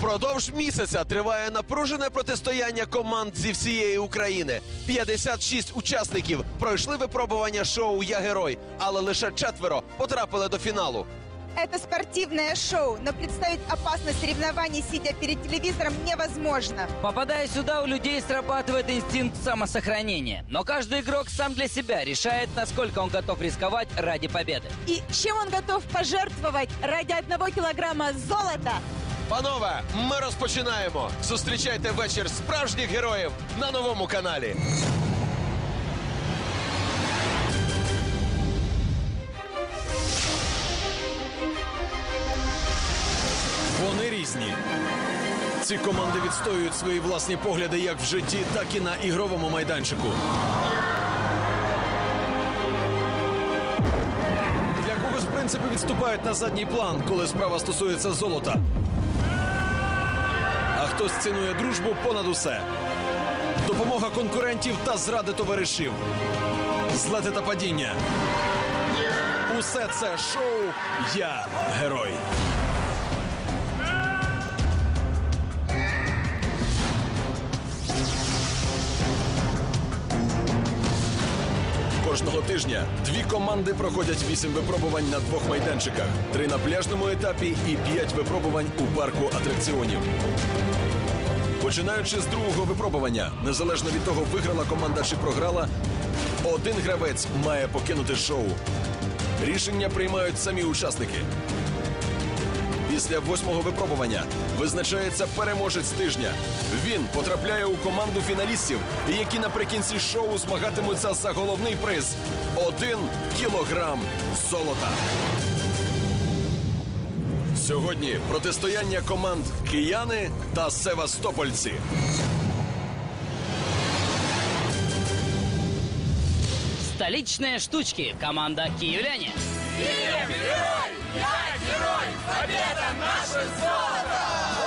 Впродовж місяця триває напружене протистояння команд зі всієї України. 56 учасників пройшли випробування шоу «Я герой», але лише 4 потрапили до фіналу. Это спортивное шоу, но представить опасность соревнований, сидя перед телевизором, невозможно. Попадая сюда, у людей срабатывает инстинкт самосохранения. Но каждый игрок сам для себя решает, насколько он готов рисковать ради победы. И чем он готов пожертвовать ради 1 килограмма золота? Панове, ми розпочинаємо. Зустрічайте вечір справжніх героїв на новому каналі. Вони різні. Ці команди відстоюють свої власні погляди як в житті, так і на ігровому майданчику. Для когось, в принципі, відступають на задній план, коли справа стосується золота. А хтось цінує дружбу понад усе. Допомога конкурентів та зради товаришів. Злети та падіння. Усе це шоу «Я герой». Кожного тижня 2 команди проходять 8 випробувань на 2 майданчиках, 3 на пляжному етапі і 5 випробувань у парку атракціонів. Починаючи з 2-го випробування, незалежно від того, виграла команда чи програла, один гравець має покинути шоу. Рішення приймають самі учасники. Після 8-го випробування визначається переможець тижня. Він потрапляє у команду фіналістів, які наприкінці шоу змагатимуться за головний приз – 1 кілограм золота. Сьогодні протистояння команд «Кияни» та «Севастопольці». Столичные штучки. Команда «Киевляне». Киев герой! Я герой! Победа наше золото!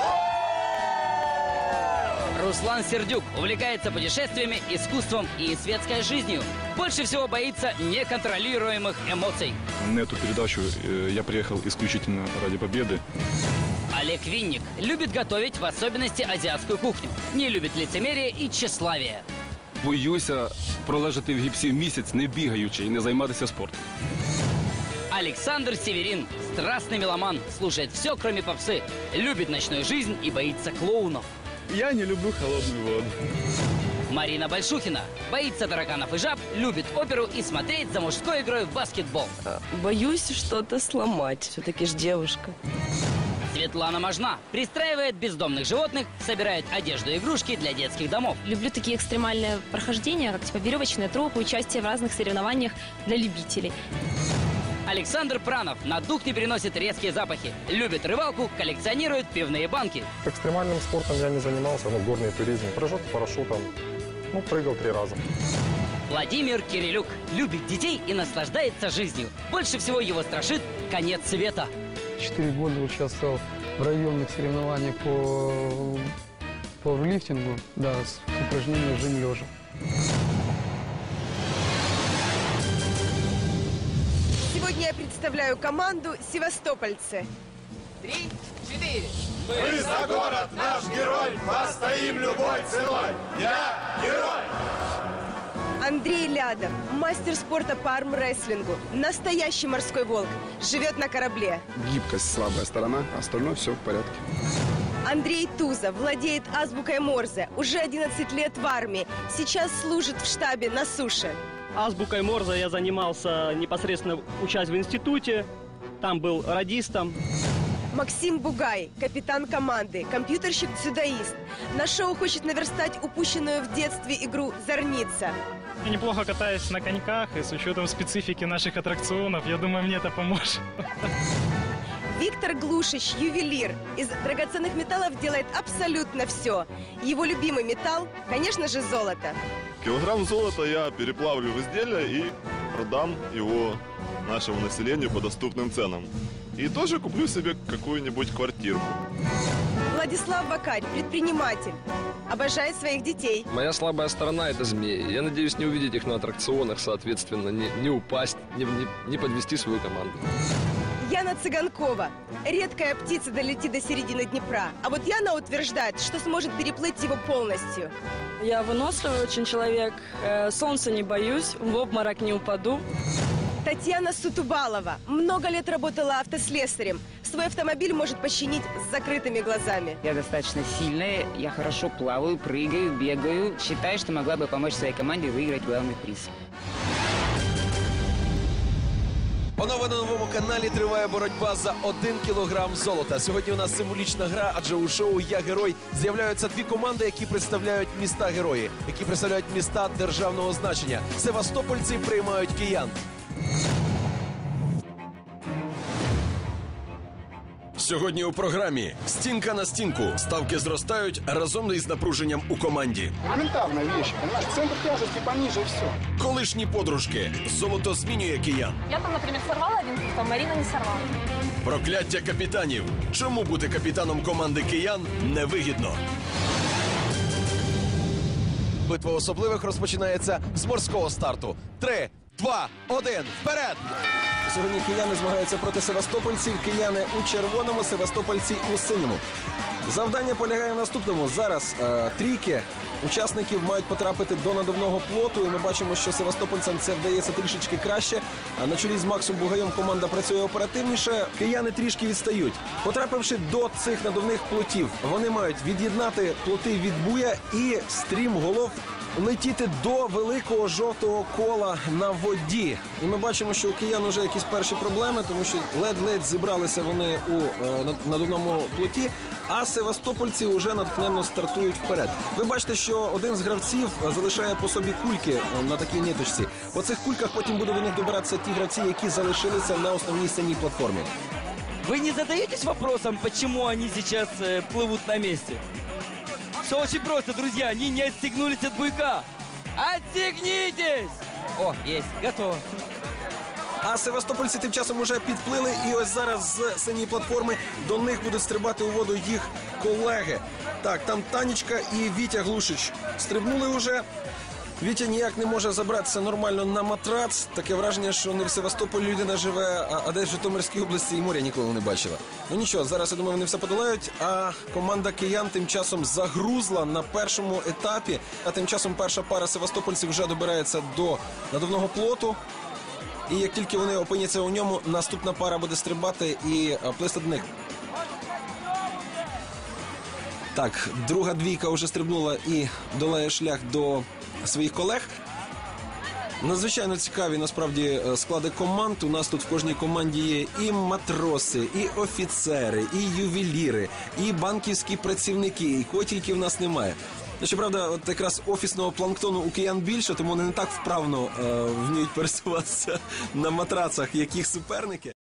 Руслан Сердюк увлекается путешествиями, искусством и светской жизнью. Больше всего боится неконтролируемых эмоций. На эту передачу я приехал исключительно ради победы. Олег Винник любит готовить, в особенности азиатскую кухню. Не любит лицемерие и тщеславие. Боюся пролежати в гіпсі місяць, не бігаючи і не займатися спортом. Александр Северин, страстный меломан, слушает все, кроме попсы, любит ночную жизнь и боится клоунов. Я не люблю холодную воду. Марина Большухина боится тараканов и жаб, любит оперу и смотреть за мужской игрой в баскетбол. Боюсь что-то сломать. Все-таки ж девушка. Светлана Можна пристраивает бездомных животных, собирает одежду и игрушки для детских домов. Люблю такие экстремальные прохождения, как типа веревочные тропы, участие в разных соревнованиях для любителей. Александр Пранов на дух не переносит резкие запахи. Любит рыбалку, коллекционирует пивные банки. Экстремальным спортом я не занимался, но горный туризм. Прыжок парашютом, прыгал 3 раза. Владимир Кирилюк любит детей и наслаждается жизнью. Больше всего его страшит конец света. 4 года участвовал в районных соревнованиях по лифтингу, да, с упражнением жим лежа. Сегодня я представляю команду «Севастопольцы». 3, 4. Мы за город, наш герой, постоим любой ценой. Я герой! Андрей Лядов, мастер спорта по армрестлингу, настоящий морской волк, живет на корабле. Гибкость слабая сторона, остальное все в порядке. Андрей Тузов владеет азбукой Морзе, уже 11 лет в армии, сейчас служит в штабе на суше. Азбукой Морзе я занимался непосредственно, учась в институте, там был радистом. Максим Бугай, капитан команды, компьютерщик-дзюдоист. На шоу хочет наверстать упущенную в детстве игру «Зорница». Я неплохо катаюсь на коньках, и с учетом специфики наших аттракционов, я думаю, мне это поможет. Виктор Глушич, ювелир. Из драгоценных металлов делает абсолютно все. Его любимый металл, конечно же, золото. Килограмм золота я переплавлю в изделие и продам его нашему населению по доступным ценам. И тоже куплю себе какую-нибудь квартирку. Владислав Вакарь, предприниматель. Обожает своих детей. Моя слабая сторона – это змеи. Я надеюсь не увидеть их на аттракционах, соответственно, не упасть, не подвести свою команду. Яна Цыганкова. Редкая птица долетит до середины Днепра. А вот Яна утверждает, что сможет переплыть его полностью. Я выносливый очень человек, солнца не боюсь, в обморок не упаду. Татьяна Сутубалова много лет работала автослесарем. Свой автомобиль может починить с закрытыми глазами. Я достаточно сильная, я хорошо плаваю, прыгаю, бегаю. Считаю, что могла бы помочь своей команде выиграть главный приз. Панове, на новому каналі триває боротьба за 1 кілограм золота. Сьогодні у нас символічна гра, адже у шоу «Я герой» з'являються дві команди, які представляють міста-герої, які представляють міста державного значення. Севастопольці приймають киян. Сьогодні у програмі «Стінка на стінку». Ставки зростають разом із напруженням у команді. Элементарная вещь, понимаешь? Центр тяжести пониже и все. Колишні подружки. Золото змінює киян. Я там, например, сорвала один, а Марина не сорвала. Прокляття капітанів. Чому бути капітаном команди киян невигідно? Битва особливих розпочинається з морського старту. 3, 2, 1, вперед! Сьогодні кияни змагаються проти севастопольців. Кияни у червоному, севастопольці у синьому. Завдання полягає в наступному. Зараз трійки учасників мають потрапити до надувного плоту. І ми бачимо, що севастопольцям це вдається трішечки краще. А на чолі з Максом Бугаєм команда працює оперативніше. Кияни трішки відстають. Потрапивши до цих надувних плотів, вони мають від'єднати плоти від буя і стрім голов летіти до великого жовтого кола на воді. І ми бачимо, що у киян вже якісь перші проблеми, тому що ледь-ледь зібралися вони у надувному плоті, а севастопольці вже натхненно стартують вперед. Ви бачите, що один з гравців залишає по собі кульки на такій ниточці. По цих кульках потім будуть до них добиратися ті гравці, які залишилися на основній синій платформі. Вы не задаетесь вопросом, почему они сейчас плывут на месте? Все очень просто, друзья, они не отстегнулись от буйка. Отстегнитесь! О, есть, готово. А севастопольці тим часом уже підплили, і ось зараз з синьої платформи до них будуть стрибати у воду їх колеги. Так, там Танечка і Вітя Глушич стрибнули уже. Вітя ніяк не може забратися нормально на матрац. Таке враження, що не в Севастополі людина живе, а десь в Житомирській області і моря ніколи не бачила. Ну нічого, зараз, я думаю, вони все подолають, а команда киян тим часом загрузла на першому етапі. А тим часом перша пара севастопольців вже добирається до надувного плоту. І як тільки вони опиняться у ньому, наступна пара буде стрибати і плисти до них. Так, друга двійка вже стрибнула і долає шлях до своїх колег. Надзвичайно цікаві, насправді, склади команд. У нас тут в кожній команді є і матроси, і офіцери, і ювеліри, і банківські працівники, і кого тільки в нас немає. Щоправда, от якраз офісного планктону у киян більше, тому вони не так вправно вміють пересуватися на матрацах, як їх суперники.